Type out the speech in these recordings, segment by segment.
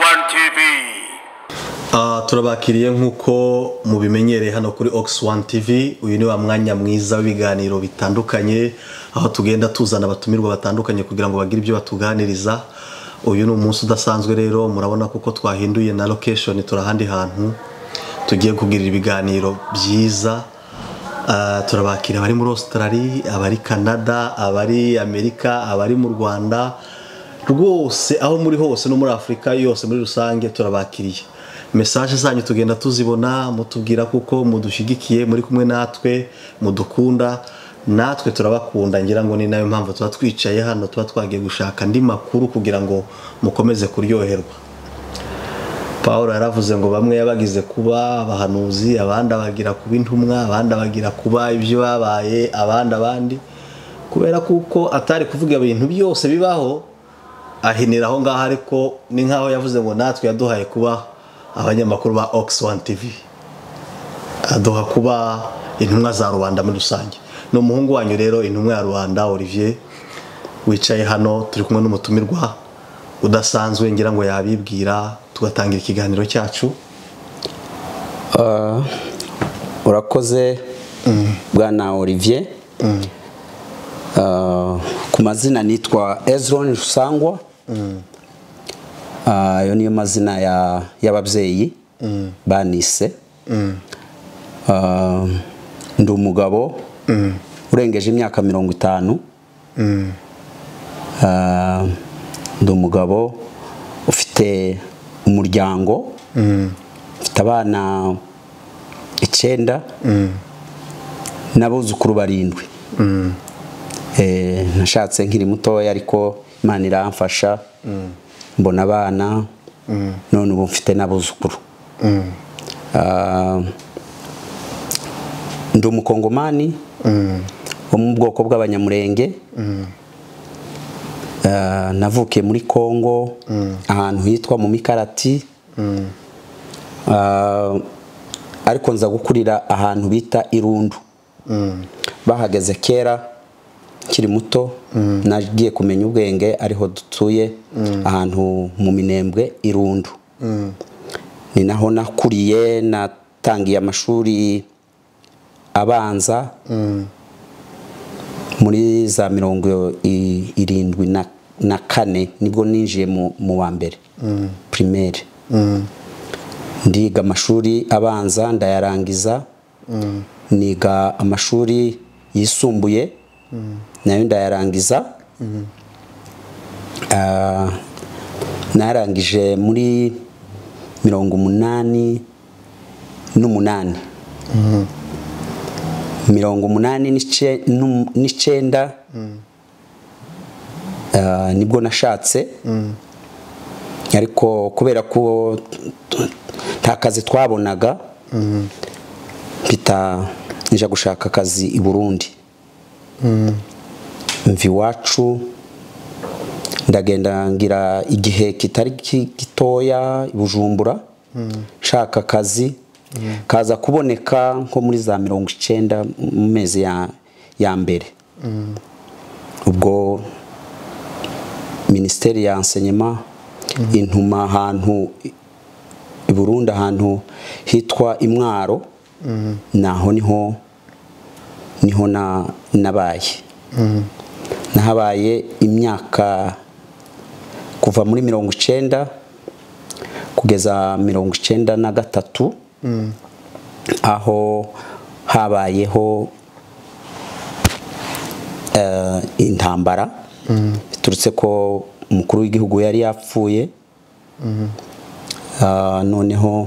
One TV. Turabakiriye nkuko mubimenyereye hano kuri Ox One TV. Uyu ni wa mwanya mwiza w'ibiganiro bitandukanye aho tugenda tuzana abatumirwa batandukanye kugira ngo bagire ibyo batuganiriza. Uyu ni umunsi udasanzwe rero, murabona kuko twahinduye na location, turahandi hantu tugiye kugirira ibiganiro byiza. Turabakiriye abari muri Australia, abari Canada, abari Amerika, abari mu Rwanda, rwose aho muri hose no muri Afrika yose muri rusange turabakiriye. Message zanyu tugenda tuzibona, mutubwira kuko mudushigikiye, muri kumwe natwe, mudukunda, natwe turabakunda. Ngira ngo ni nayo mpamvu tuba twicaye hano, tuba twagiye gushaka andi makuru kugira ngo mukomeze kuryoherwa. Paul yaravuze ngo bamwe yabagize kuba abahanuzi, abandi bagira kuba intumwa, abandi bagira kuba ibyo babaye, abandi kubera kuko atari kuvuga ibintu byose bibaho ahinira aho ngaho, ariko ni nkaho yavuze ngo natwe yaduhaye kuba abanyamakuru ba Ox One TV, aduha kuba intumwa za rubanda muri rusange. No muhungu wanyu rero, intumwa ya Rwanda, Olivier, wicaye hano turi kumwe n'umutumirwa udasanzwe, ngira ngo yabibwira tugatangira ikiganiro cyacu. Urakoze bwana Olivier. Ku mazina nitwa Ezron Rusangwa. Ayo niyo mazina y'ababyeyi banise. Ndi umugabo urengeje imyaka 50. Ndi umugabo ufite umuryango, ufite abana 9 n'abuzukuru 7. Nashatse nkiri mutoya ariko Imana iramfasha, mbona abana, none ubu mfite n'abuzukuru. Ndi umukongomani wo mu bwoko bw'abanyamurenge. Navukiye muri Kongo, ahantu hitwa mu Mikarati, ariko nza gukurira ahantu bita Irundu. Bahageze kera kiri muto, nagiye kumenya ubwenge ariho dutuye, ahantu mu Minembwe Irundu. Ni naho nakuriye, natangiye amashuri abanza muri za 74 nibwo ninjiye mu wa mbere primaire. Ndiga amashuri abanza ndayarangiza, niga amashuri yisumbuye nayo ndayarangiza. Narangije muri 88. 89 nibwo nashatse, ariko kubera ko nta kazi twabonaga, mpita nja gushaka akazi i Burundi. Mvi wacu ndagenda ngira igihe kitari gitoya i Bujumbura, nshaka akazi. Kaza kuboneka nko muri za 90 mu mezi ya mbere. Ubwo Ministeri ya Enseignement intuma ahantu i Burundi, ahantu hitwa Imwaro. Naho niho nabaye. Nahabaye imyaka kuva muri 90 kugeza 93. Aho habayeho intambara biturutse ko umukuru w'igihugu yari yapfuye. Noneho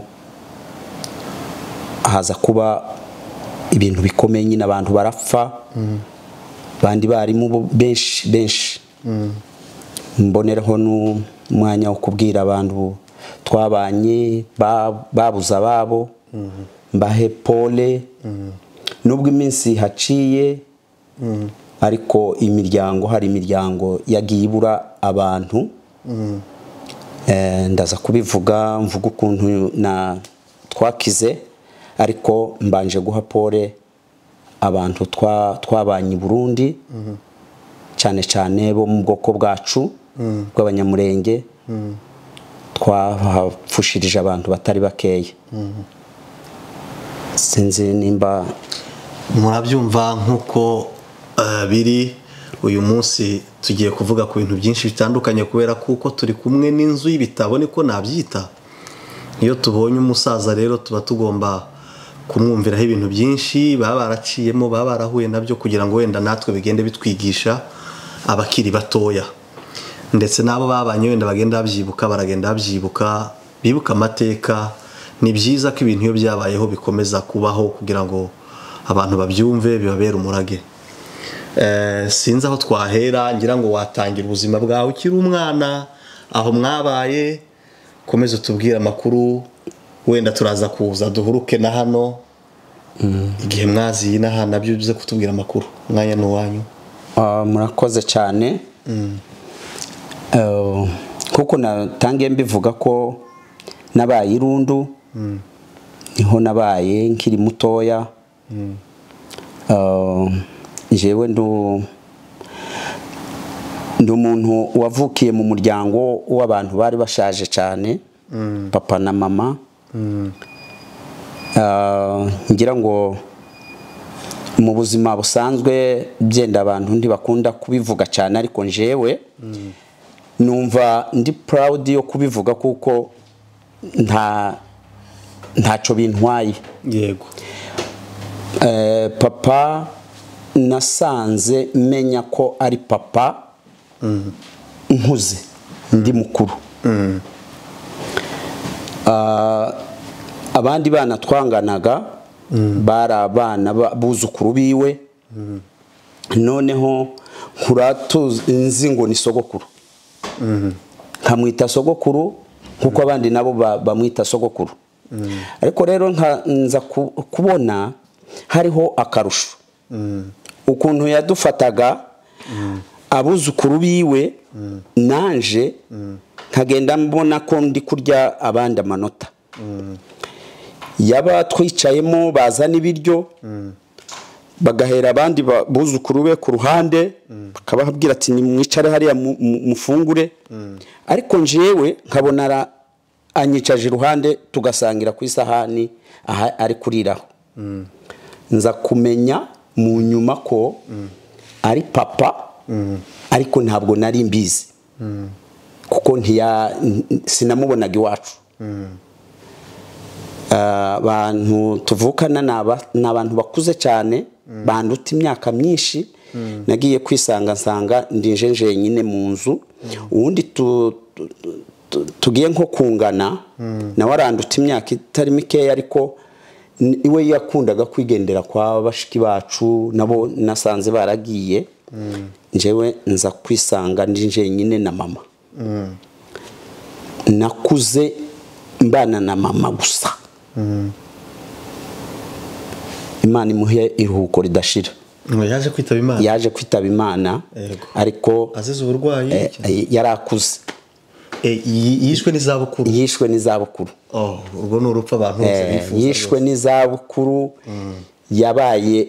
haza kuba ibintu bikomeye, nyine abantu barapfa, bandi barimo benshi. Mbonereho n'umwanya wo kubwira abantu twabanye babuza babo, mbahe pole. Nubwo iminsi haciye, ariko hari imiryango yagiye ibura abantu. Ndaza kubivuga, mvuga ukuntu twakize, ariko mbanje guha pole abantu twabanye i Burundi, cyane cyane bo mu bwoko bwacu bw'abanyamurenge. twahapfushirije abantu batari bakeya. Sinzi nimba murabyumva nk'uko biri uyu munsi tugiye kuvuga ku bintu byinshi bitandukanye kubera kuko turi kumwe n'inzu y'ibitabo niko nabyita. Iyo tubonye umusaza rero tuba tugomba kumwumviraho ibintu byinshi baba baraciyemo baba barahuye nabyo kugira ngo wenda natwe bigende bitwigisha abakiri batoya, ndetse n'abo babanye wenda bagenda babyibuka baragenda babyibuka bibuka amateka. Ni byiza ko ibintu iyo byabayeho bikomeza kubaho kugira ngo abantu babyumve bibabere umurage. Sinzi aho twahera, ngira ngo watangira ubuzima bwawe ukiri umwana aho mwabaye, komeza tubwire amakuru, wenda turaza kuza duhuruke na hano igihe mwaziye na hano nabyo uze kutubwira amakuru. Mwanya n'uwanyu. Murakoze cyane. Kuko natangiye mbivuga ko nabaye irundu, niho nabaye nkiri mutoya. Jewe ndi umuntu wavukiye mu muryango w'abantu bari bashaje cyane, papa na mama. Ngira ngo mu buzima busanzwe byenda abantu ntibakunda kubivuga cyane, ariko njewe numva ndi proud yo kubivuga kuko ntacyo bintwaye. Yego. Papa nasanze menya ko ari papa nkuze ndi mukuru. Abandi bana twanganaga bari abana buzukuru biwe, noneho nzi ngo ni sogokuru, nkamwita sogokuru kuko abandi nabo bamwita sogokuru. Ariko rero nza kubona hariho akarusho ukuntu yadufataga abuzukuru biwe, nanje nkagenda mbona ko ndi kurya abandi amanota. Yaba twicayemo bazana ibiryo bagahera abandi buzukuru be ku ruhande, bakababwira ati nimwicare hariya mufungure, ariko njewe nkabona anyicaje iruhande tugasangira ku isahani aha ari kuriraho. Nza kumenya mu nyuma ko ari papa, ariko ntabwo nari mbizi kuko sinamubonaga iwacu. Abantu tuvukana ni abantu bakuze cyane, banduta imyaka myinshi. Nagiye kwisanga nsanga ndinjenje nyine mu nzu, ubundi tugiye nko kungana nawe aranduta imyaka itari mikeya, ariko iwe yakundaga kwigendera kwa bashiki bacu, nabo nasanze baragiye. Njewe nza kwisanga ndinje nyine na mama. Nakuze mbana na mama gusa. Imana imuhe iruhuko ridashira. Yaje kwitaba Imana, ariko azize uburwayi yarakuze. Yishwe n'izabukuru. Yishwe n'izabukuru. Urwo ni urupfu abantu bose bifuza. Yishwe n'izabukuru. Yabaye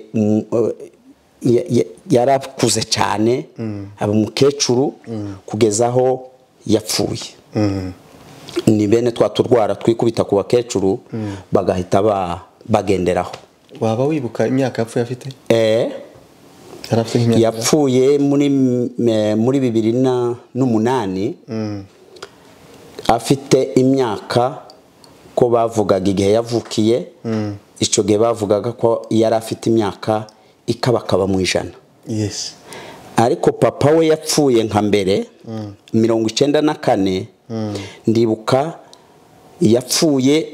yarakuze cyane, aba umukecuru kugeza aho yapfuye. Ni bene twaturwara twikubita ku bakecuru bagahita bagenderaho. Waba wibuka imyaka yapfuye afite? Yapfuye muri 2008, afite imyaka ko bavugaga igihe yavukiye, icyo gihe bavugaga ko yari afite imyaka ikabakaba mu 100. Yes. Ariko papa we yapfuye nka mbere 94. Ndibuka yapfuye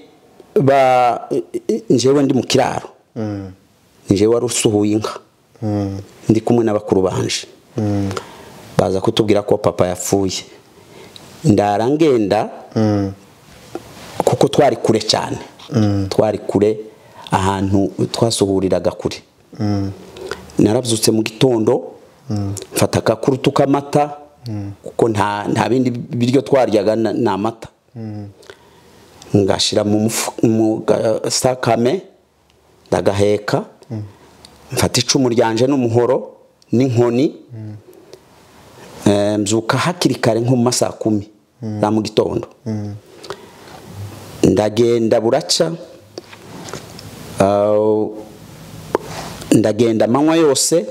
njewe ndi mu kiraro, njewe wari usuhuye inka, ndi kumwe n'abakuru banje. Baza kutubwira ko papa yapfuye. Ndarangenda kuko twari kure cyane, twari kure ahantu twasuhuriraga kure. Narabyutse mu gitondo, mfata akakuru tukamata kuko nta bindi biryo twaryaga na mata. Ngashira mu sakame ndagaheka, mfata icumu ryanje n'umuhoro n'inkoni. Mzuka hakiri kare nko mu masaa 10 za mu gitondo. ndagenda buraca, ndagenda amanywa yose,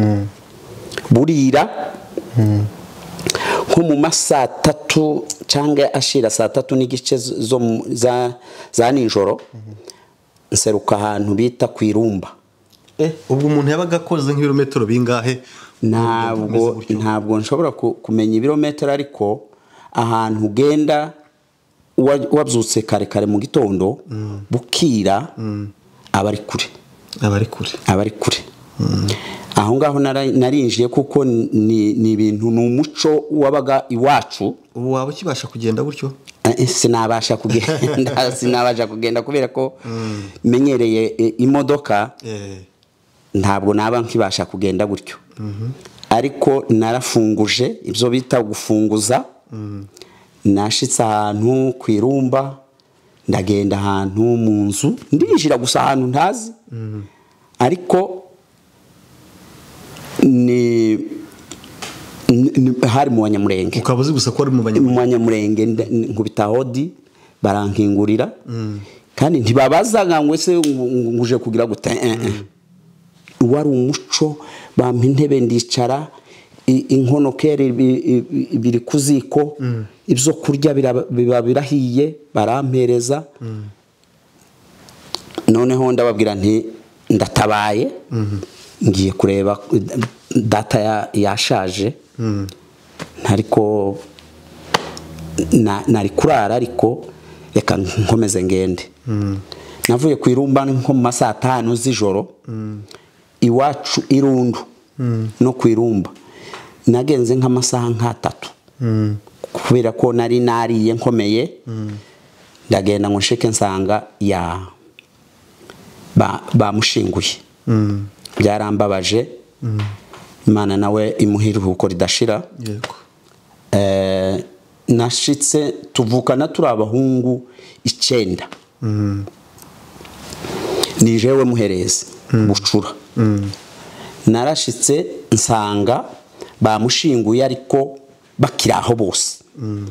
burira nko mu masaa 3 cyangwa ashira saa 3 n'igice za nijoro, nseruka ahantu bita Kwirumba. ubwo umuntu yabaga akoze nk'ibirometero bingahe? Ntabwo nshobora kumenya ibirometero, ariko ahantu ugenda wabyutse kare kare mu gitondo bukira abari kure. Aho ngaho narinjiye kuko ni ibintu, ni umuco wabaga iwacu. Ubu waba ukibasha kugenda gutyo? Sinabasha kugenda kubera ko menyereye imodoka, ntabwo naba nkibasha kugenda gutyo. Ariko narafunguje, ibyo bita gufunguza. Nashitse ahantu Kwirumba, ndagenda ahantu mu nzu, ndinjira gusa ahantu ntazi, ariko ni hari mu Banyamurenge. Ukaba uzi gusa ko ari mu Banyamurenge. Nkubita hodi, barankingurira, kandi ntibabazaga ngo ese nguje kugira gute. Wari umuco, bampa intebe ndicara, inkono kere biri kuziko, ibyo kurya biba birahiye, barampereza. Noneho ndababwira nti ndatabaye, ngiye kureba data yashaje, ariko nari kurara, ariko reka nkomeze ngende. Navuye Kwirumba nko mu masaa 5 z'ijoro, iwacu Irundu no Kwirumba nagenze nk'amasaha 3, kubera ko nari nariye nkomeye. Ndagenda ngo nshike nsanga bamushinguye. Byarambabaje, Imana nawe imuhiruhuko ridashira. Nashitse tuvukana turi abahungu 9. Ni jewe muhereze Bucura. Narashitse nsanga bamushinguye, ariko bakiraho bose.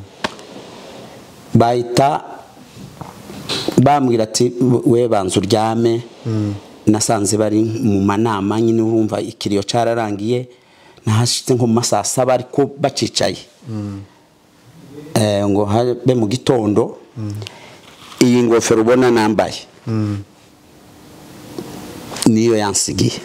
Bahita bambwira ati we banza uryame. Nasanze bari mu manama nyine, urumva ikiriyo cyararangiye. Nahashitse nko mu masaa 7, ariko bacicaye. Ngo habe mu gitondo, iyi ngofero ubona nambaye niyo yansigiye.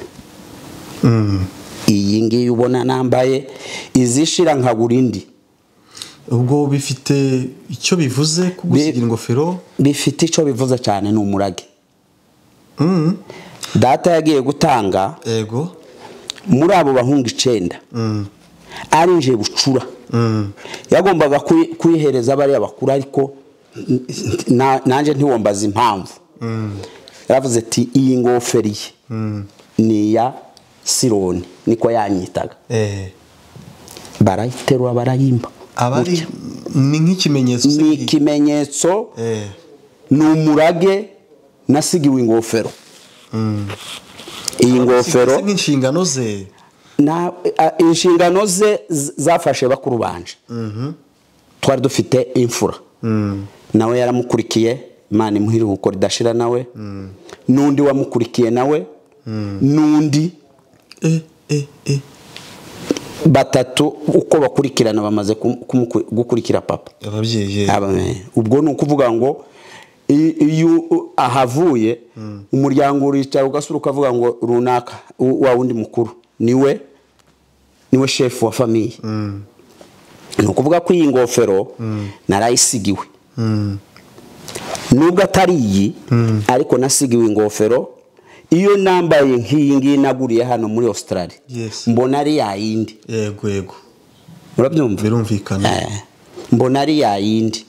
Iyi ngiyi ubona nambaye izishira nkagura indi. Ubwo bifite icyo bivuze kugusigira ingofero? Bifite icyo bivuze cyane, ni umurage. Data yagiye gutanga, muri abo bahungu 9 arinje Bucura. Yagombaga kuyihereza bari abakuru, ariko nanje ntiwombaza impamvu. Yaravuze ati iyi ngofero ni ya Sironi, niko yanyitaga. Barayiterura barayimba. Abari ni nk'ikimenyetso? Ni ikimenyetso, ni umurage nasigiwe ingofero. Iyi ngofero nk'inshingano ze, inshingano ze zafashe bakuru banje. Twari dufite imfura, nawe yaramukurikiye, Imana imuhiruhuko ridashira nawe. Nundi wamukurikiye nawe, nundi batatu uko bakurikirana bamaze gukurikira papa. Ubwo ni ukuvuga ngo iyo ahavuye, umuryango uricara ugasura ukavuga ngo runaka wa wundi mukuru niwe chef wa famille. Ni ukuvuga ko iyi ngofero narayisigiwe. Nubwo atari iyi, ariko nasigiwe ingofero. Iyo nambaye nk'iyi ngiyi naguriye hano muri Australia, mbona ari yayindi. Yego. Urabyumva? Birumvikana. Mbona ari yayindi.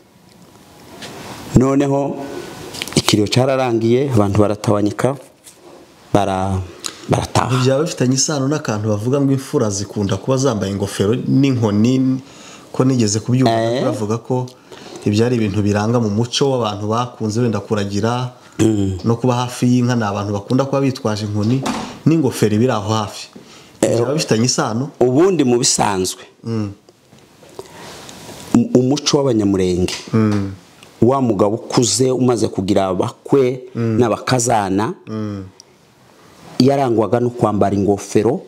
Noneho ikiriyo cyararangiye, abantu baratawanyika, barataha. Byaba bifitanye isano n'akantu bavuga ngo imfura zikunda kuba zambaye ingofero n'inkoni, ko nigeze kubyumva bavuga ko ibyari ibintu biranga mu muco w'abantu bakunze wenda kuragira no kuba hafi y'inka. Ni abantu bakunda kuba bitwaje inkoni n'ingofero biri aho hafi. Byaba bifitanye isano? Ubundi mu bisanzwe umuco w'Abanyamurenge wa mugabo ukuze umaze kugira abakwe n'abakazana yarangwaga no kwambara ingofero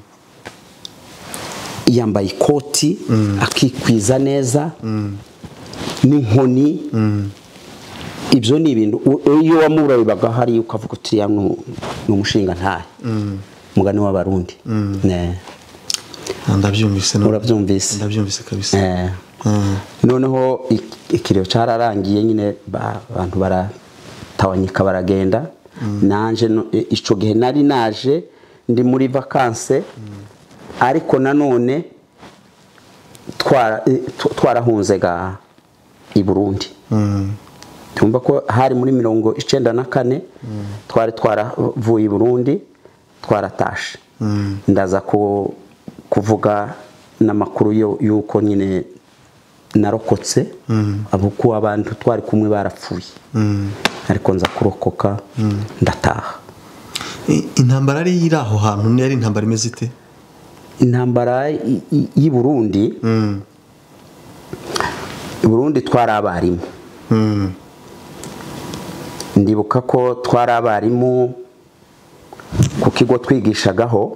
yambaye ikoti akikwiza neza n'inkoni ibyo ni ibintu iyo wamurabibaga hari ukavuga uti ya n'umushinga ntahe mugani w'abarundi ndabyumvise urabyumvise ndabyumvise kabisa noneho ikiriyo cyararangiye nyine abantu baratawanyika baragenda nanje ico gihe nari naje ndi muri vacances ariko nanone twarahunze ga i Burundi tumba ko hari muri 1994 twari twaravuye i Burundi twaratashe ndaza kuvuga namakuru yuko nyine narokotse abuko abantu twari kumwe barapfuye ariko nza kurokoka ndataha. Intambara ari iraho hantu ni ari intambara imeze ite? Intambara y'i Burundi Burundi twari abarimu ndibuka ko twari abarimu ku kigo twigishagaho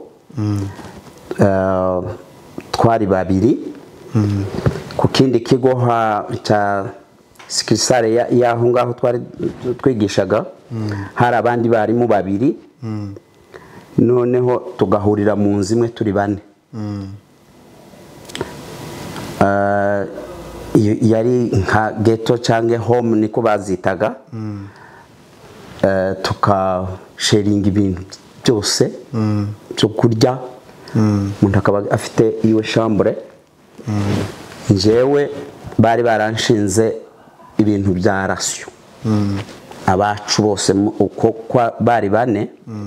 twari babiri ku kindi kigo cha sikisare yaho ngaho twari twigishaga hari abandi barimu babiri noneho tugahurira mu nzu imwe turi bane yari nka ghetto cyangwa home niko bazitaga tukasharinga ibintu byose byo kurya umuntu akaba afite iwe chambre njyewe bari baranshinze ibintu bya rasyo abacu bose uko bari bane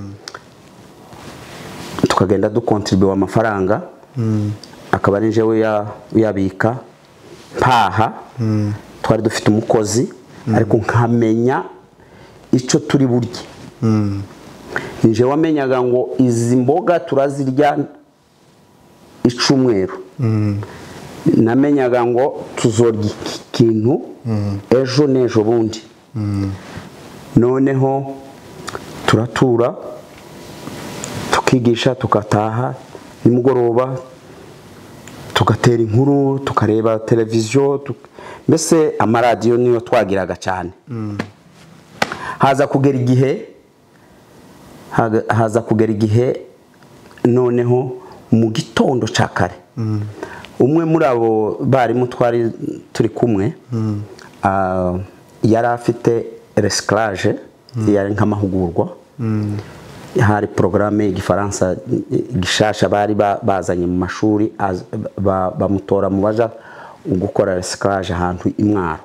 tukagenda dukontribuwa amafaranga akaba ari njyewe yabika mpaha twari dufite umukozi ariko nkamenya icyo turi burye nje wamenyaga ngo izi mboga turazirya icumweru namenyaga ngo tuzorya ikintu ejo nejo bundi noneho turatura tukigisha tukataha nimugoroba tugatera inkuru tukareba televiziyo mbese amaradiyo niyo twagiraga cyane haza kugera igihe noneho mu gitondo cya kare umwe muri abo barimu twari turi kumwe yari afite recyclage yari nk'amahugurwa hari porogaramu y'igifaransa gishasha bari bazanye mu mashuri bamutora mu baja gukora recyclage ahantu imwaro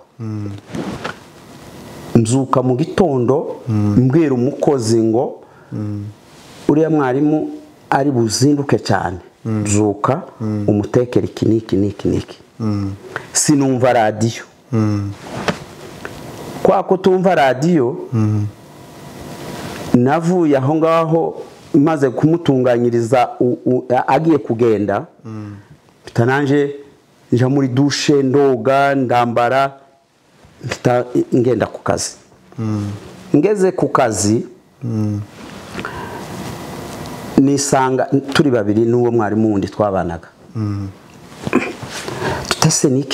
nzuka mu gitondo mbwira umukozi ngo uriya mwarimu ari buzinduke cyane nzuka umutekera iki sinumva radiyo kwa kutumva radiyo navuye aho ngaho maze kumutunganyiriza agiye kugenda bitananje nja muri dushe ndoga ndambara ngenda ku kazi ngeze ku kazi nisanga turi babiri n'uwo mwarimu wundi twabanaga tutese niki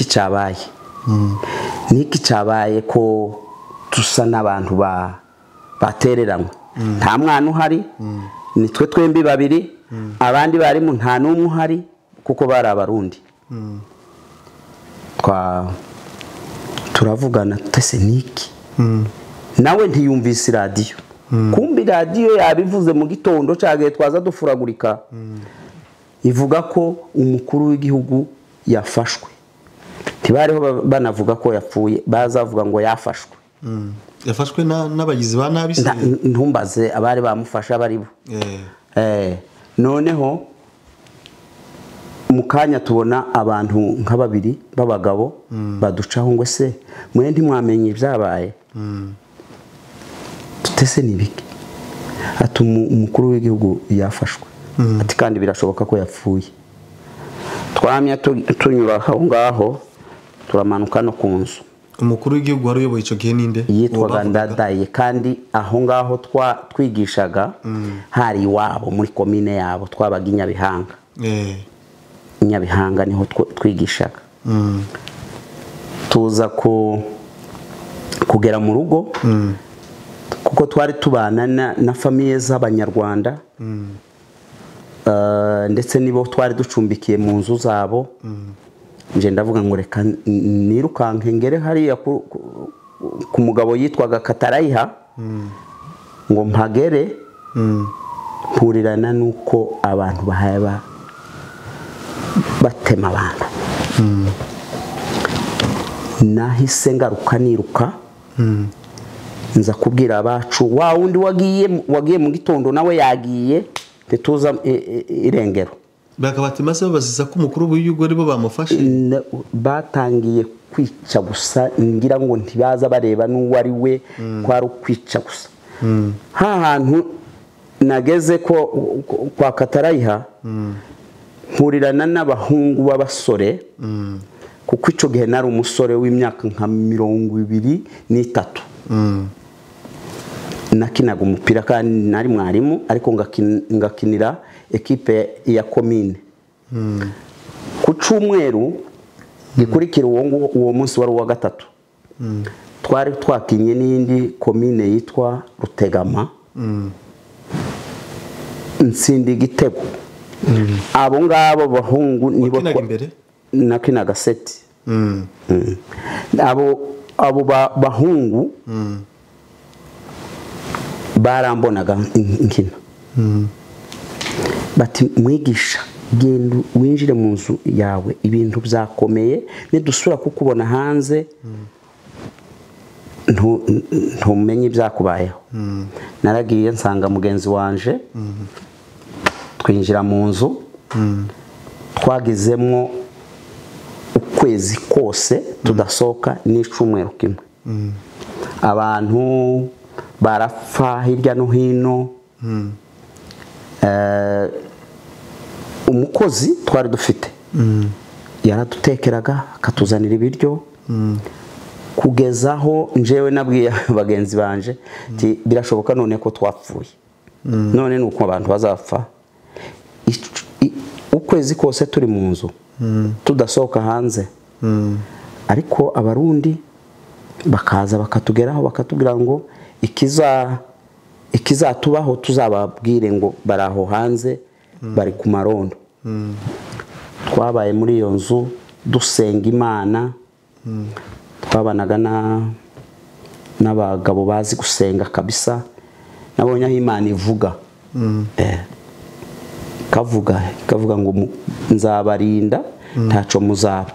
cyabaye ko tusa n'abantu batereranwe nta mwana uhari nitwe twembi babiri abandi barimu nta n'umwe uhari kuko bari abarundi turavugana tutese niki nawe ntiyumvise radiyo kumbi radiyo yabivuze mu gitondo cyagaye twaza dufuragurika ivuga ko umukuru w'igihugu yafashwe ntibariho banavuga ko yapfuye bazavuga ngo yafashwe yafashwe n'abagizi ba nabi se ntumbaze abari bamufasha bari bo noneho mukanya tubona abantu nka babiri babagabo baducaho ngo se mwe ntimwamenye ibyabaye tutese nibiki ati umukuru w'igihugu yafashwe ati kandi birashoboka ko yapfuye twamya tunyura aho ngaho turamanuka no ku nzu umukuru w'igihugu wari uyoboye icyo gihe ninde? yitwaga Ndadaye, kandi aho ngaho twigishaga hari iwabo muri komine yabo, twabaga i Nyabihanga. Nyabihanga niho twigishaga. tuza kugera mu rugo kuko twari tubana na famiye z'abanyarwanda, ndetse nibo twari ducumbikiye mu nzu zabo. nje ndavuga ngo reka nirukanke ngere hariya ku mugabo yitwaga Katarayiha, ngo mpagere mpurirana nuko abantu bahaba batema abantu. Nahise ngaruka niruka, nza kubwira abacu, wa wundi wagiye mu gitondo nawe yagiye, tuza irengero. Bakabati maze babaziza ko umukuru w'igihugu aribo bamufashe. Batangiye kwica gusa, ngira ngo ntibaza bareba n'uwo ari we, kwari ukwica gusa. hantu nageze ko kwa Katarayiha, mpurirana n'abahungu b'abasore, kuko ico gihe nari umusore w'imyaka nka 23. nakinaga umupira kandi nari mwarimu, ariko ngakinira ekipe ya komine. ku cyumweru gikurikira uwo munsi wari uwa gatatu, twari twakinye n'indi komine yitwa Rutegama, nsindi igitego. abo ngabo bahungu nibo nakinaga seti. abo bahungu barambonaga nkina, bati mwigisha genda winjire mu nzu yawe, ibintu byakomeye, nidusura kukubona hanze ntumenye ibyakubayeho. naragiye nsanga mugenzi wanje, twinjira mu nzu, twagizemo ukwezi kose tudasohoka n'icumweru kimwe. abantu barapfa hirya no hino. umukozi twari dufite yaradutekeraga akatuzanira ibiryo, kugezaho njewe nabwiye bagenzi banje ati birashoboka none ko twapfuye, none nuko abantu bazapfa. ukwezi kose turi mu nzu tudasohoka hanze. ariko abarundi bakaza bakatugeraho bakatubwira ngo ikizatubaho tuzababwire ngo baraho hanze bari ku marondo. twabaye muri iyo nzu dusenga Imana, twabanaga n'abagabo bazi gusenga kabisa. nabonye aho Imana ivuga, kavuga ngo nzabarinda ntaco muzaba.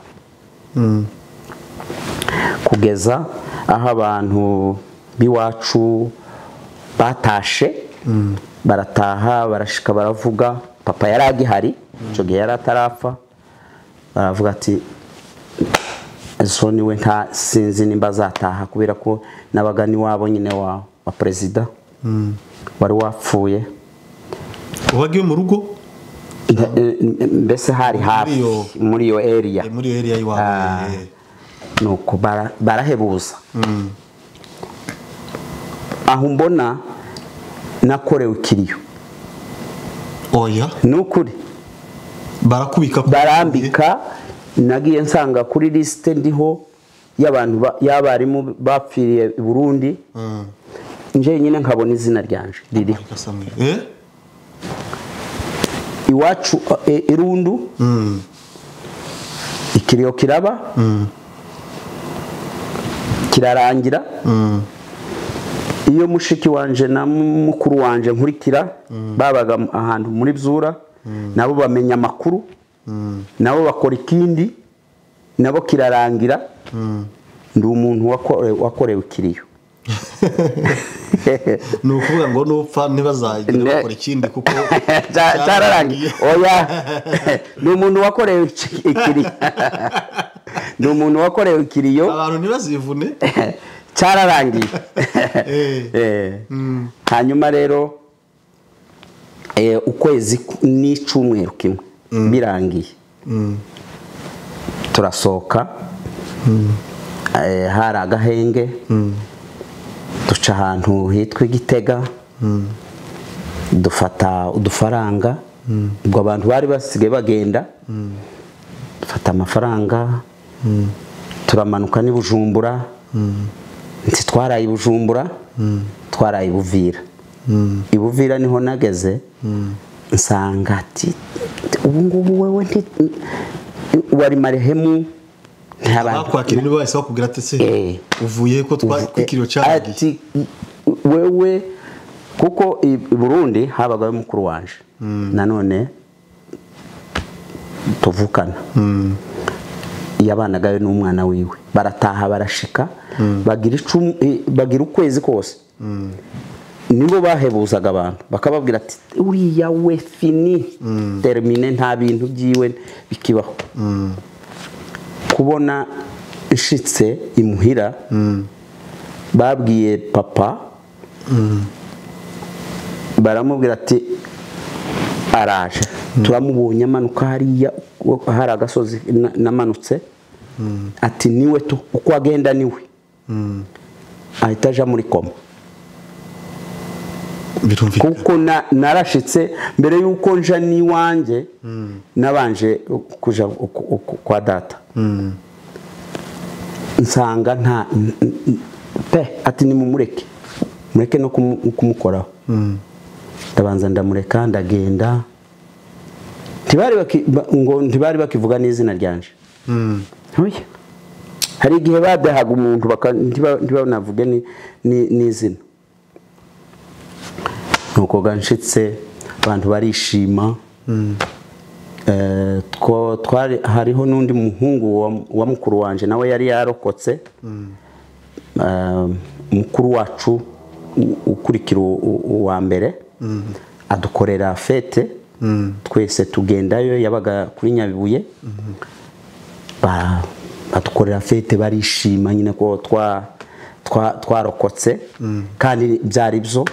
kugeza aho abantu biwacu batashe, barataha barashika baravuga. papa yari agihari ico gihe yari atarapfa, baravuga ati so niwe nta sinzi nimba azataha, kubera ko nabagani wabo nyine wa president wari wapfuye. wagiye mu rugo mbese hari hafi muri iyo area iwabo. nuko barahebuza. aho mbona nakorewe ikiriyo. oya nukuri barakubika barambika. nagiye nsanga kuri liste ndiho y'abantu y'abarimu bapfiriye i Burundi. nje nyine nkabona izina ryanje riri iwacu Irundu. ikiriyo kiraba, kirarangira. iyo mushiki wanje na mukuru wanje nkurikira babaga ahantu muri Bzura, nabo bamenya amakuru, nabo bakora ikindi, nabo kirarangira. ndi umuntu wakorewe ikiriyo. nukuvuga ngo nupfa ntibazagire bakora ikindi kuko cyararangiye. oya ni umuntu wakorewe ikiriyo. ni umuntu wakorewe ikiriyo, abantu ntibazivune. cyararangiye. hanyuma rero ukwezi n'icumweru kimwe birangiye, turasohoka. hari agahenge duca ahantu hitwa Igitega dufata udufaranga ubwo abantu bari basigaye bagenda dufata amafaranga turamanuka ni Bujumbura twaraye Bujumbura twaraye Buvira Ibuvira niho nageze nsanga ati ubu ngubu wewe wari marehemu bakwakira nibo bahise bakubwira ati se uvuye ko twakikiriyo cyane ati wewe kuko i Burundi habagayo mukuru wanje nanone tuvukana yabanagayo n'umwana wiwe barataha barashika bagira ukwezi kose nibo bahebuzaga abantu bakababwira ati uriya we fini termine nta bintu byiwe bikibaho kubona ishitse imuhira babwiye papa baramubwira ati araje turamubonye amanuka hariya hari agasozi namanutse ati niwe tu uko agenda niwe ahita aja muri koma kuko narashitse mbere yuko nja niwanje nabanje kuja kwa data nsanga nta ati ni mumureke mureke no kumukoraho ndabanza ndamureka ndagenda ntibari bakivuga n'izina ryanje hari igihe badahaga umuntu ntibanavuge n'izina nuko ganshitse abantu barishima hariho n'undi muhungu wa mukuru wanje nawe yari yarokotse mukuru wacu ukurikira uwa mbere adukorera fete twese tugendayo yabaga kuri Nyabibuye badukorera fete barishima nyine ko twarokotse kandi byari byo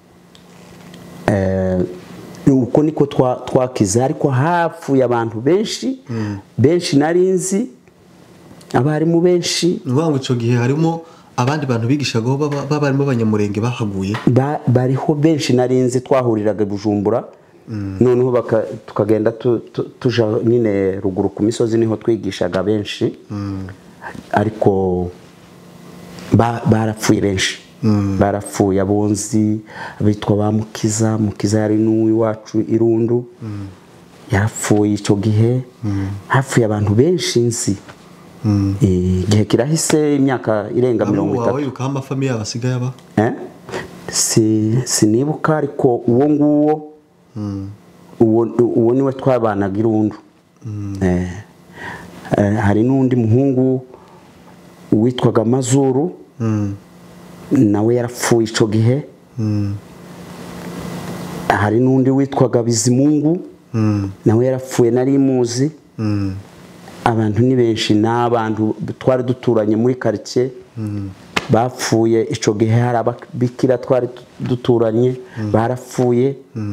uko niko twakize ariko hapfuye abantu benshi narinzi abarimu benshi ngo ico gihe harimo abandi bantu bigishagaho babarimo abanyamurenge bahaguye bariho benshi narinzi twahuriraga Bujumbura noneho tukagenda tuja nyine ruguru ku misozi niho twigishaga benshi ariko barapfuye benshi barapfuye abonzi bitwa ba Mukiza yari n'uwi wacu Irundu yarapfuye ico gihe hapfuye abantu benshi nzi igihe kirahise imyaka irenga 30 wawe yuka amafamiye abasigaye aba sinibuka ariko uwo nguwo uwo niwe twabanaga Irundu hari n'undi muhungu witwaga Mazuru nawe yarapfuye ico gihe hari n'undi witwaga Bizimungu nawe yarapfuye nari muzi abantu ni benshi n'abantu twari duturanye muri quartier bapfuye ico gihe hari ababikira twari duturanye barapfuye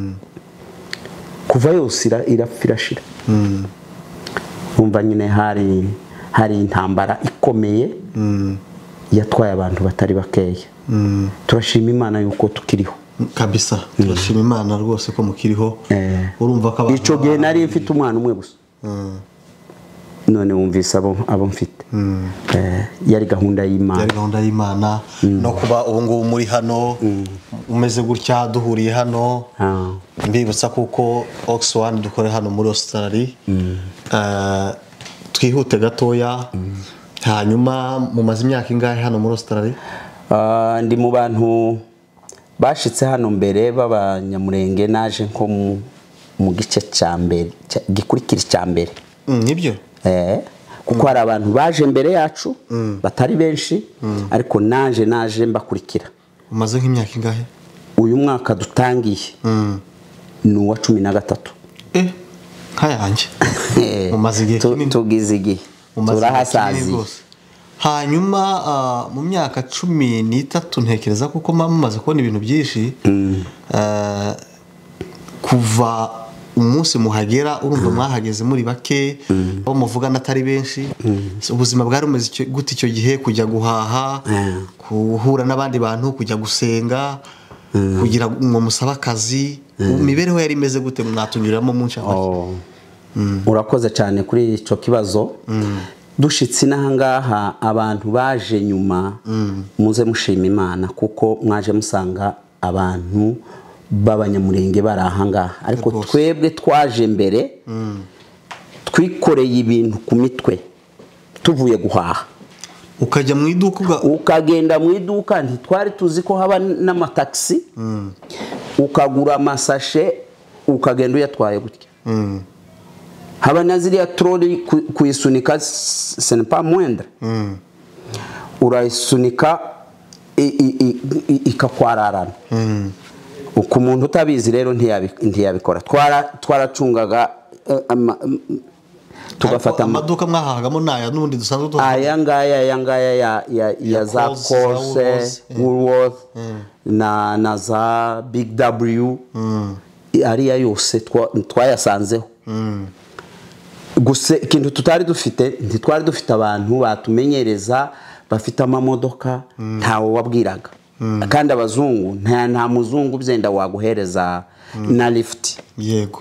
kuva yose irafirashira umva nyine hari intambara ikomeye yatwaye abantu batari bakeya turashima Imana yuko tukiriho kabisa turashima Imana rwose ko mukiriho urumva ko abantu ico gihe nari mfite umwana umwe gusa none wumvise abo mfite yari gahunda y'Imana no kuba ubu ngubu muri hano umeze gutya duhuriye hano mbibutsa kuko Ox One dukore hano muri Australia twihute gatoya hanyuma mumaze imyaka ingahe hano muri Australia ndi mu bantu bashitse hano mbere b'abanyamurenge naje nko mu gice cya mbere gikurikira cya mbere nibyo kuko hari abantu baje mbere yacu batari benshi ariko naje mbakurikira umaze nk'imyaka ingahe uyu mwaka dutangiye ni uwa 13 nkayanje mumaze igihe kinini tugize igihe turahasazi hanyuma mu myaka 13 ntekereza kuko mumaze kubona ibintu byinshi kuva umunsi muhagera urumva mwahageze muri bake bo muvugana atari benshi ubuzima bwari umeze gute icyo gihe kujya guhaha guhura n'abandi bantu kujya gusenga kugira ngo musaba akazi imibereho yari imeze gute mwatunyuriramo mu ncamake urakoze cyane kuri icyo kibazo dushitse n'ahangaha abantu baje nyuma muze mushima Imana kuko mwaje musanga abantu b'abanyamurenge bari ahangaha ariko twebwe twaje mbere twikoreye ibintu ku mitwe tuvuye guhaha ukajya mu iduka ukagenda mu iduka ntitwari tuzi ko haba n'amataxi ukagura amasashe ukagenda uyatwaye gutya haba na ziriya troli kuyisunika ce n'est pas moindre urayisunika ikakwararana uko umuntu utabizi rero ntiyabikora twaracungaga tugafata amaduka mwahahagamo naya n'ubundi dusanzwe duhaha aya ngaya ya za Coles Woolworth na za Big W ariya yose twayasanzeho gusa ikintu tutari dufite ntitwari dufite abantu batumenyereza bafite amamodoka ntawo wabwiraga kandi abazungu nta muzungu byenda waguhereza na lift yego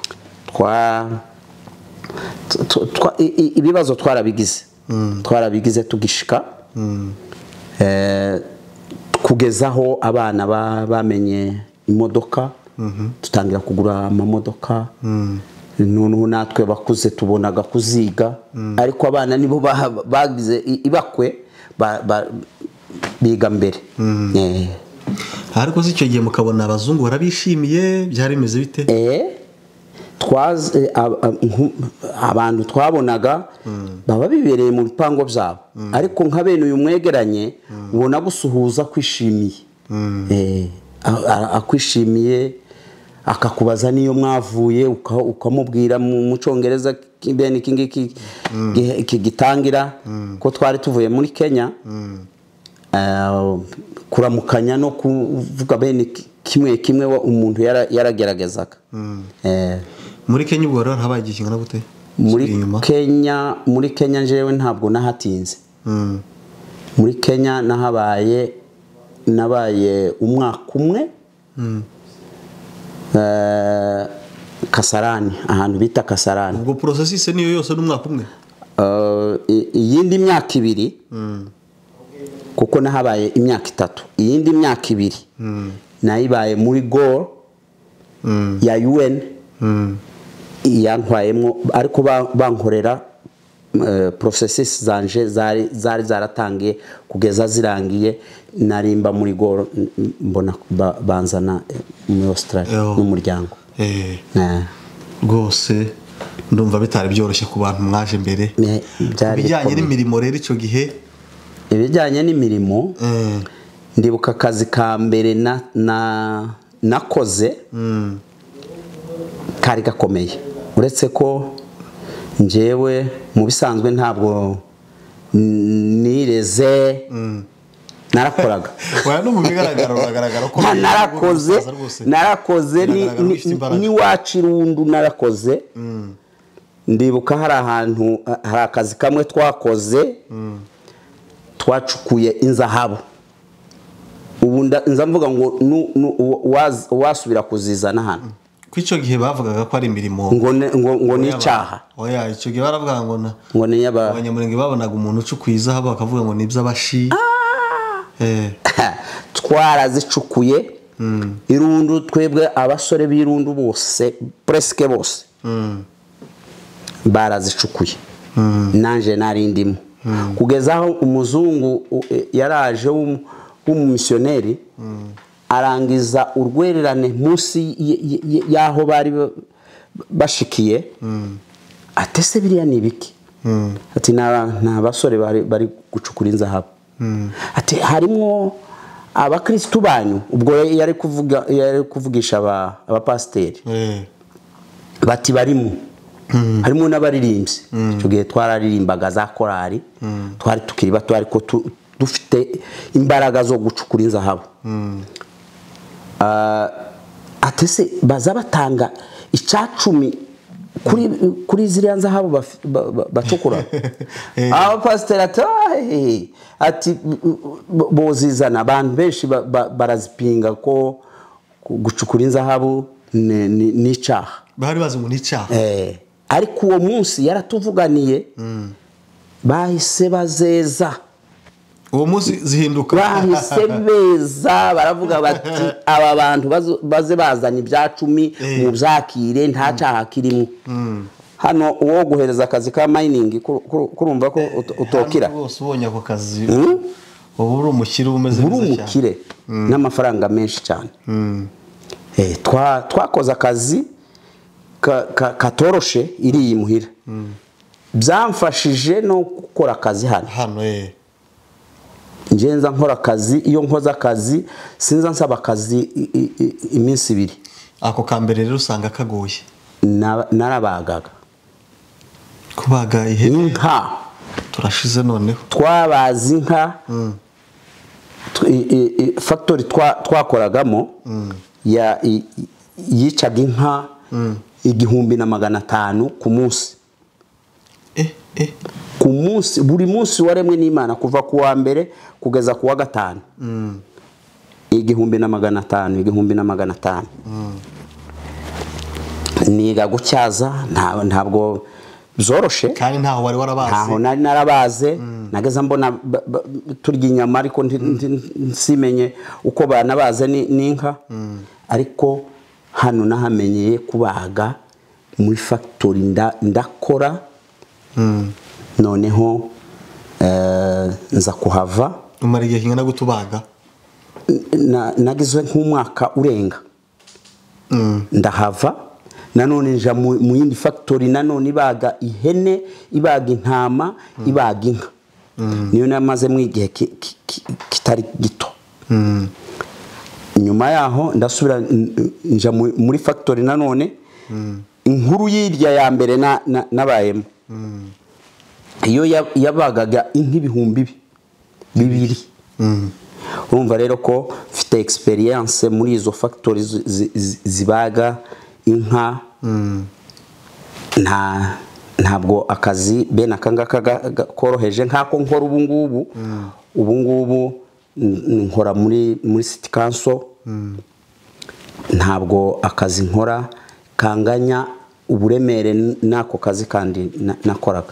ibibazo twarabigize tugishika kugezaho abana bamenye imodoka tutangira kugura amamodoka noneho natwe bakuze tubonaga kuziga ariko abana nibo bagize ibakwe biga mbere ariko icyo gihe mukabona abazungu barabishimiye byari bimeze bite abantu twabonaga baba bibereye mu bipango byabo ariko nka bene uyu mwegeranye ubona gusuhuza kwishimiye akwishimiye akakubaza niyo mwavuye ukamubwira mu Cyongereza bene iki ngiki gitangira ko twari tuvuye muri Kenya kuramukanya no kuvuga bene kimwe umuntu yarageragezaga muri Kenya ubwo rero habaye igikingana gute muri Kenya njewe ntabwo nahatinze muri Kenya nabaye umwaka umwe Kasarani ahantu bita Kasarani ubwo processus niyo yose n'umwaka umwe iyindi myaka ibiri kuko nahabaye imyaka 3 iyindi myaka ibiri nayibaye muri Gor ya UN yantwayemo ariko bankorera processes zanje zari zaratangiye kugeza zirangiye narimba muri Gor mbona banzana muri Australia n'umuryango rwose ndumva bitari byoroshye ku bantu mwaje mbere bijyanye n'imirimo rero icyo gihe ibijyanye n'imirimo ndibuka akazi ka mbere nakoze kari gakomeye uretse ko njyewe mu bisanzwe ntabwo nireze narakoraga waya no mu bigaragara uragaragara ko narakoze ni wacirundu narakoze ndibuka hari ahantu hari akazi kamwe twakoze twacukuye inzahabu ubu nza mvuga ngo wasubira kuzizana hano kw'icyo gihe bavugaga ko ari imirimo ngo ni icyaha oya icyo gihe baravuga ngo ni abanyamurenge babonaga umuntu ucukuye izahabu bakavuga ngo nibyo abashi twarazicukuye irundu twebwe abasore b'irundu bose presque bose barazicukuye nanje narindimo kugeza aho umuzungu yaraje w'umumissioneri arangiza urwererane munsi yaho bari bashikiye atese biriya ni biki ati nta basore bari gucukura inzahabu ati harimo abakristo banyu ubwo yari kuvugisha abapasiteri bati barimo harimo n'abaririmbyi icyo gihe twararirimbaga za korari twari tukiri bato ariko dufite imbaraga zo gucukura inzahabu atese baza batanga icacumi kuri ziriya nzahabu bacukura aho pasiteri ati bozizana abantu benshi barazipinga ko gucukura inzahabu ni icyaha bari bazi ngo ni icyaha ariko uwo munsi yaratuvuganiye bahise bazeza uwo munsi zihinduka bahise beza baravuga bati aba bantu baze bazana ibyacumi mu byakire nta cyaha kirimo hano uwo guhereza akazi ka mining kurumva ko utokira bose ubonye ako kazi ubu uri umukire umeze neza cyane uri umukire n'amafaranga menshi cyane twakoze akazi katoroshe iri imuhira byamfashije no gukora akazi hano ngenza nkora akazi iyo nkoze akazi sinza nsaba akazi iminsi 2 ako kambere rero usanga kagoye narabagaga kubaga inka turashize noneho twabazi inka factory twakoragamo yicaga inka 1,500 ku munsi ku munsi buri munsi waremwe n'Imana kuva ku wa mbere kugeza ku wa gatanu 1,500 niga gucyaza ntabwo zoroshe kandi ntaho wari warabaze ntaho nari narabaze nageza mbona turya inyama ariko nsimenye uko banabaze n'inka ariko hano nahamenyeye kubaga muri factory ndakora noneho nza kuhava umara igihe kingana gutubaga nagizwe nk'umwaka urenga ndahava nanone nja mu yindi factory nanone ibaga ihene ibaga intama ibaga inka niyo namaze mu igihe kitari gito nyuma yaho ndasubira nja muri factory nanone inkuru yirya ya mbere nabayemo iyo yabagaga inka 2,000 urumva rero ko mfite experience muri izo factory zibaga inka ntabwo akazi bene akangaka koroheje nkako nkora ubu ngubu nkora muri city council ntabwo akazi nkora kanganya uburemere nako kazi kandi nakoraga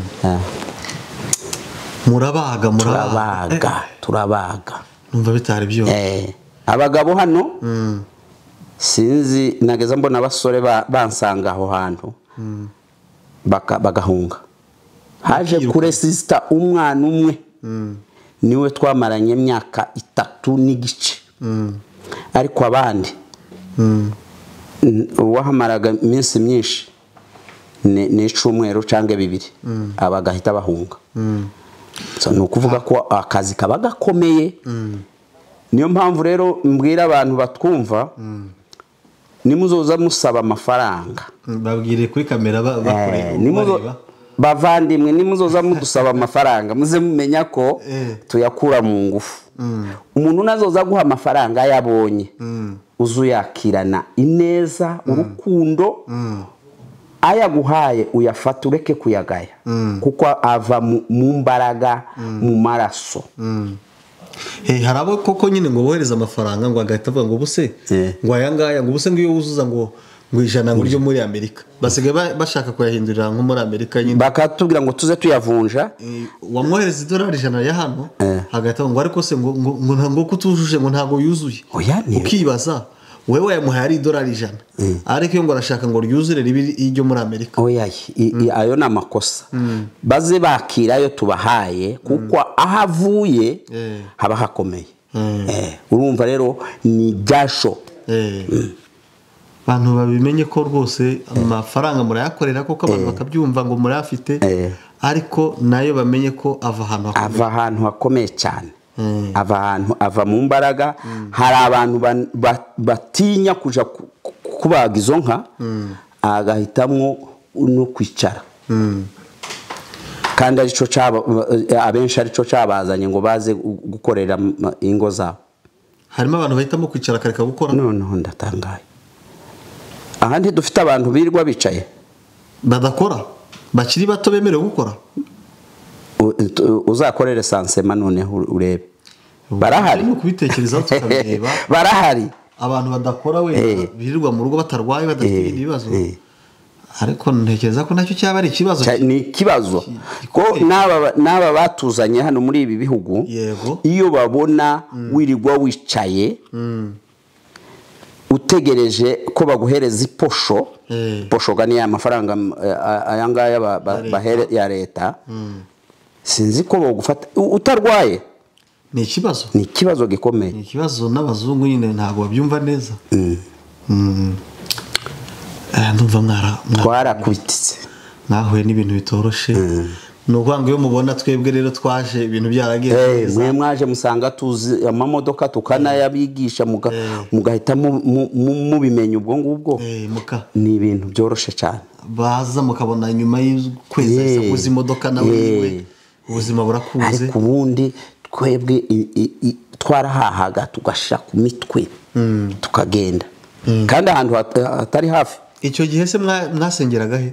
turabaga numva bitari byo abagabo hano sinzi nageza mbona abasore bansanga aho hantu bagahunga haje kuresista umwana umwe niwe twamaranye imyaka 3 n'igice ariko abandi wahamaraga iminsi myinshi n'icumweru cange 2 abagahita bahunga so nukuvuga ko akazi kabaga komeye niyo mpamvu rero mbwira abantu batwumva nimuzoza musaba amafaranga babwire kuri kamera bakorera bavandimwe nimuzoza mudusaba amafaranga muze mumenya ko tuyakura mu ngufu umuntu nazoza guha amafaranga yabonye uzuyakirana ineza urukundo ayaguhaye uyafata ureke kuyagaya kuko ava mu mbaraga mu maraso harabo koko nyine ngo bohereza amafaranga ngo agahita avuga ngo buse ngo ayangaya ngo buse ngo iyo wuzuza ngo ijana ngo ryo muri Amerika basigaye bashaka kuyahindurira nko muri Amerika nyine bakatubwira ngo tuze tuyavunja wamwohereza $100 ya hano hagahita ngo ariko se ngo kutujuje ngo ntago yuzuye ukibaza wewe yamuhaye ari $100 ariko iyo ngo arashaka ngo ryuzure ribi iryo muri Amerika ayo na makosa baze bakira ayo tubahaye kuko ahavuye haba hakomeye urumva rero ni jasho abantu babimenye ko rwose amafaranga murayakorera koko abantu bakabyumva ngo murafite ariko nayo bamenye ko ava ahantu hakomeye cyane ava mu mbaraga hari abantu batinya kuja kubaga izo nka agahitamo no kwicara kandi arico abenshi arico cabazanye ngo baze gukorera ingo zabo harimo abantu bahitamo kwicara kareka gukora noneho ndatangaye ahandi dufite abantu birirwa bicaye badakora bakiri bato bemerewe gukora. Uzakorere sansema none urebe barahari mu kubitekerezaho tukabireba barahari abantu badakora we birirwa mu rugo batarwaye badafite ibibazo ariko ntekereza ko nacyo cyaba ari ikibazo ni ikibazo ko n'aba batuzanye hano muri ibi bihugu iyo babona wirirwa wicaye utegereje ko baguhereza iposho posho gani amafaranga ayangaya bahere ya leta sinzi ko bagufata utarwaye ni ikibazo gikomeye ni ikibazo n'abazungu nyine ntago babyumva neza ndumva twarakubititse nahuye n'ibintu bitoroshe nuko ngo iyo mubona twebwe rero twaje ibintu byaragiye mwe mwaje musanga tuzi amamodoka tukanayabigisha mugahita mubimenya ubwo ngubwo ni ibintu byoroshe cyane baza mukabona nyuma y'ukwezi kuzi imodoka nawe niwe ubuzima burakuze ariko ubundi twebwe twarahahaga tugashira ku mitwe tukagenda kandi ahantu hatari hafi. Icyo gihe se mwasengeraga he?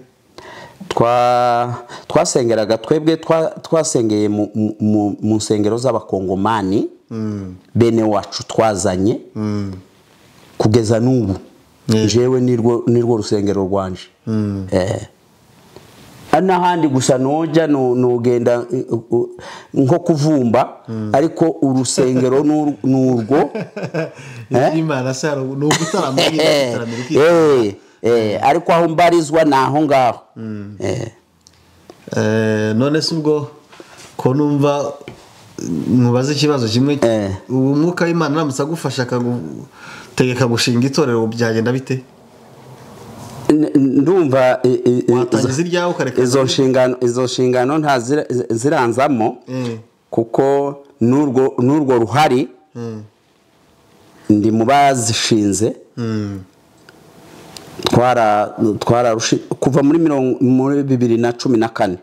Twasengeraga twebwe twasengeye mu nsengero z'abakongomani bene wacu twazanye kugeza n'ubu jewe nirwo rusengero rwanje n'ahandi gusa noja nugenda nko kuvumba ariko urusengero n'urwo Imana saro n'ugutaramira ariko aho mbarizwa naho ngaho none se ubwo ko numva mubaze ikibazo kimwe ubu mwuka w'Imana namutse agufasha akagutegeka gushinga itorero byagenda bite? Ndumva watangiza iryawe ukareka izo nshingano nta ziranzamo kuko n'urwo ruhari ndi mu bazishinze kuva muri 2014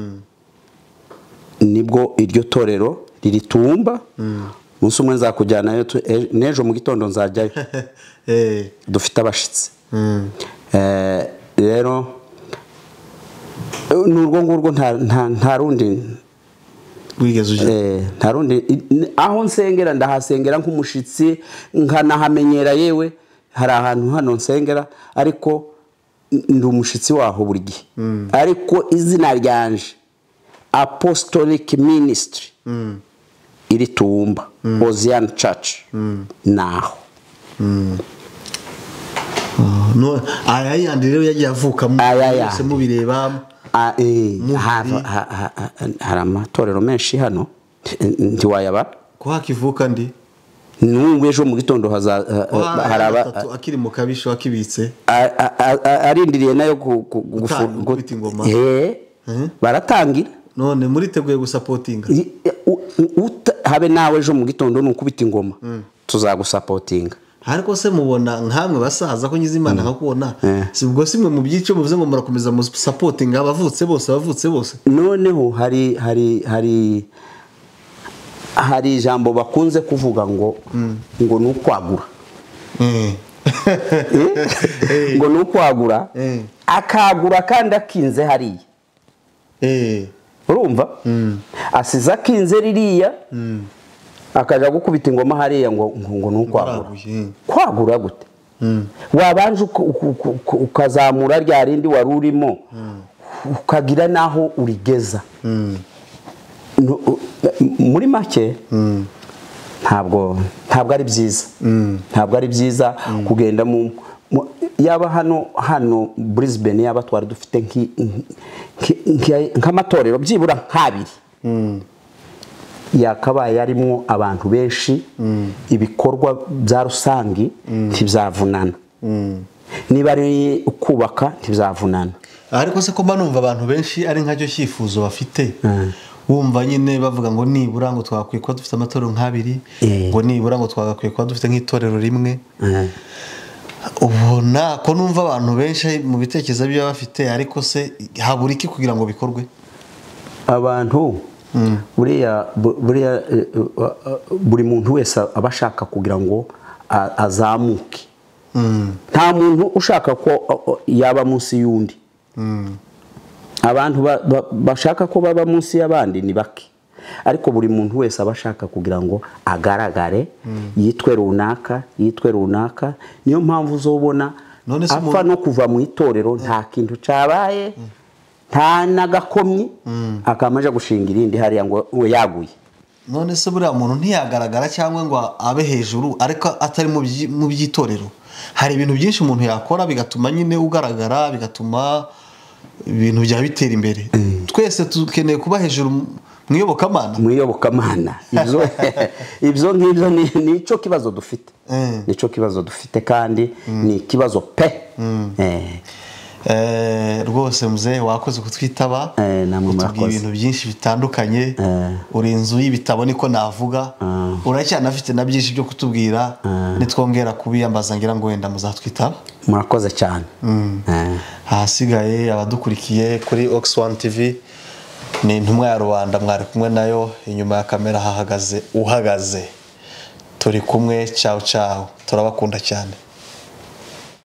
nibwo iryo torero riritumba umunsi umwe nzakujyanayo n'ejo mu gitondo nzajyayo dufite abashitsi rero n'urwo ngurwo nta rundi wigeze uje nta rundi aho nsengera ndahasengera nk'umushitsi nkanahamenyera yewe hari ahantu hano nsengera ariko ndi umushitsi waho buri gihe ariko izina ryanje Apostolic Ministry iri Tumba Ozian Church naho no ayayandi rero yagiye avuka mwese mubireba hari amatorero menshi hano ntiwayaba ko hakivuka ndi n'ubwo ejo mu gitondo haraba akiri mu kabisho akibitse arindiriye nayo gufata ingoma baratangira none muri teguye gusapotinga habe nawe ejo mu gitondo n'ukubita ingoma tuzagusapotinga ariko se mubona nkamwe basaza ko nyize Imana nkakubona sibwo simwe mu byico muvuze ngo murakomeza mu supporting abavutse bose noneho hari ijambo bakunze kuvuga ngo nukwagura ngo nukwagura akagura kandi akinze hariya urumva asiza akinze ririya akaja gukubita ingoma hariya ngo nukwagura kwagura gute wabanje ukazamura rya rindi warurimo ukagira naho urigeza muri make ntabwo ari byiza kugenda mu yaba hano Brisbane yaba twari dufite nk'amatorero byibura nk'abiri yakabaye arimo abantu benshi ibikorwa bya rusangi ntibyavunana niba ari kubaka ntibyavunana ariko se ko numva abantu benshi ari nkacyo cyifuzo bafite wumva nyine bavuga ngo nibura ngo twakwiye kuba dufite amatorero nk'abiri ngo nibura ngo twagakwiye kuba dufite nk'itorero rimwe ubona ko numva abantu benshi mu bitekerezo byo bafite ariko se habura iki kugira ngo bikorwe abantu buri muntu wese abashaka kugira ngo azamuke nta muntu ushaka ko yaba munsi y'undi. Abantu bashaka ko baba munsi y'abandi ni bake, ariko buri muntu wese aba ashaka kugira ngo agaragare, yitwe runaka. Niyo mpamvu uzobona apfa no kuva mu itorero nta kintu cabaye, nta nagakomyi, akamaje gushinga irindi hariya ngo yaguye. None se buriya muntu ntiyagaragara cyangwa ngo abe hejuru ariko atari mu by'itorero? Hari ibintu byinshi umuntu yakora bigatuma nyine ugaragara, bigatuma ibintu bya bitera imbere. Twese tukeneye kuba hejuru mu iyobokamana. Ibyo ngibyo nico kibazo dufite. Nico kibazo dufite kandi ni kibazo pe. Rwose muzehe wakoze kutwitaba, utubwiye ibintu byinshi bitandukanye, uri inzu y'ibitabo niko navuga, uracyanafite na byinshi byo kutubwira, nitwongera kubiyambaza ngira ngo wenda muzatwitaba. Murakoze cyane. Ahasigaye abadukurikiye kuri Ox1 TV, ni intumwa ya rubanda mwari kumwe nayo, inyuma ya kamera uhagaze, turi kumwe. Ciao, turabakunda cyane.